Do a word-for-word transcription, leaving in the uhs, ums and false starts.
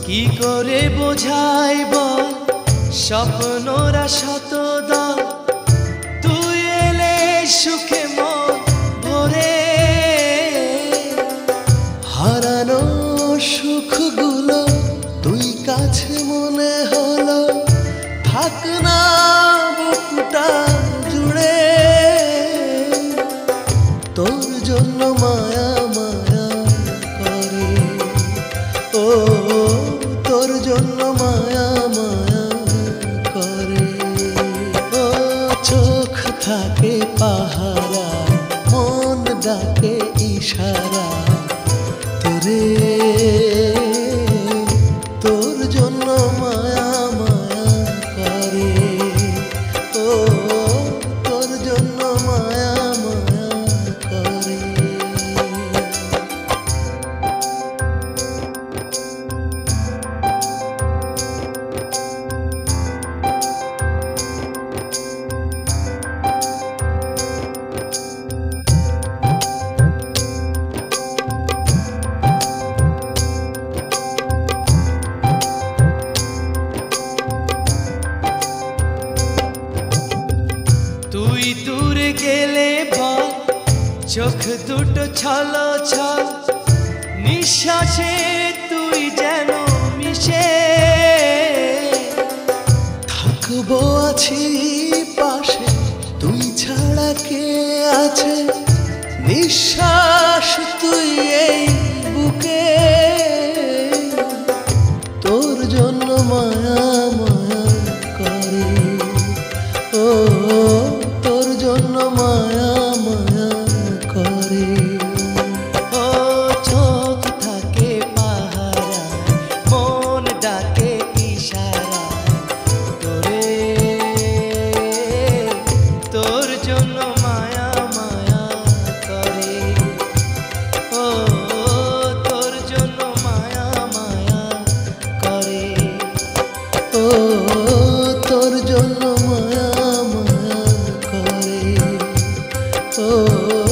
কি করে বোঝাই বল স্বপ্নরা শতদল, তুই এলে সুখে মন ভরে। হারানো সুখগুলো তুই কাছে মনে হলো, থাক না বুকটা জুড়ে। তোর জন্য মায়া মায়া করে, ও তোর জন্য মায়া মায়া করে। ও চোখ থাকে পাহারা, মন ডাকে ইশারা, তোরে তোর জন্য মায়া মায়া করে। ও তোর জন্য মায়া মায়া করে। তুই দূরে গেলে বল চোখ দুটো ছল ছল, নিঃশ্বাসে তুই যেন মিশে। থাকবো আছি পাশে, তুই ছাড়া কে আছে, নিঃশ্বাস তুই এই বুকে। তোর জন্য মায়া মায়া করে, ও তোর জন্য মায়া মায়া করে। ও চোখ থাকে পাহারা, মন ডাকে ইশারা, তোরে তোর জন্য মায়া মায়া করে। ও তোর জন্য মায়া মায়া করে। ও তোর জন্য মায়া মায়া করে। ও